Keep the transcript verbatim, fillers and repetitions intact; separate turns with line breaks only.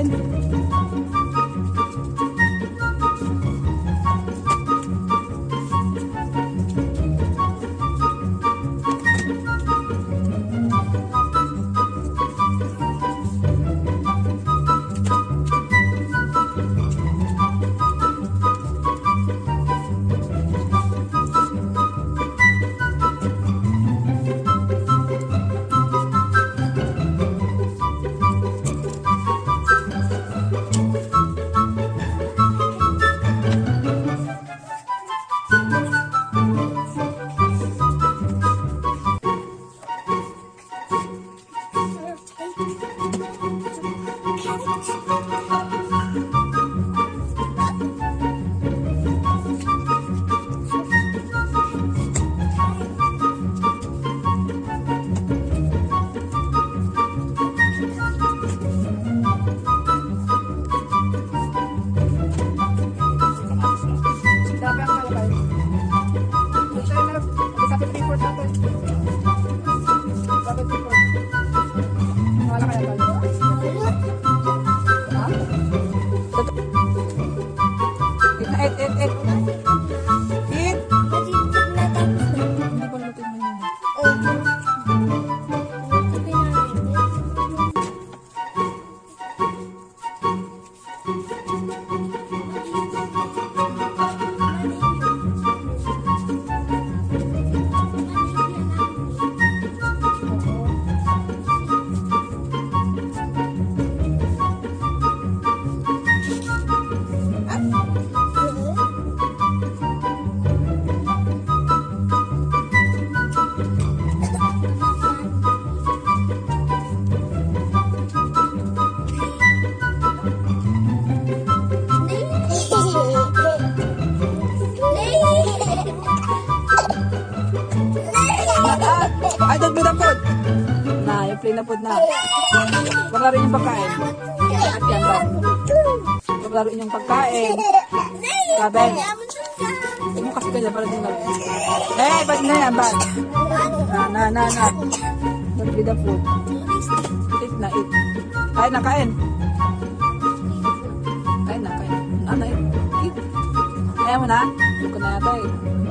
Ay, dagdag po. Na, yung play na po na. Huwag laro yung pagkain. At yan ba? Huwag laro yung pagkain. Sabi. Huwag mo kasi kanya para din laro. Eh, ba't na yan, ba't? Na, na, na, na. Dagdag po. Eat na, eat. Kain na, kain. Kain na, kain. Ano, eat. Eat. Kaya mo na? Huwag ko na yata eh.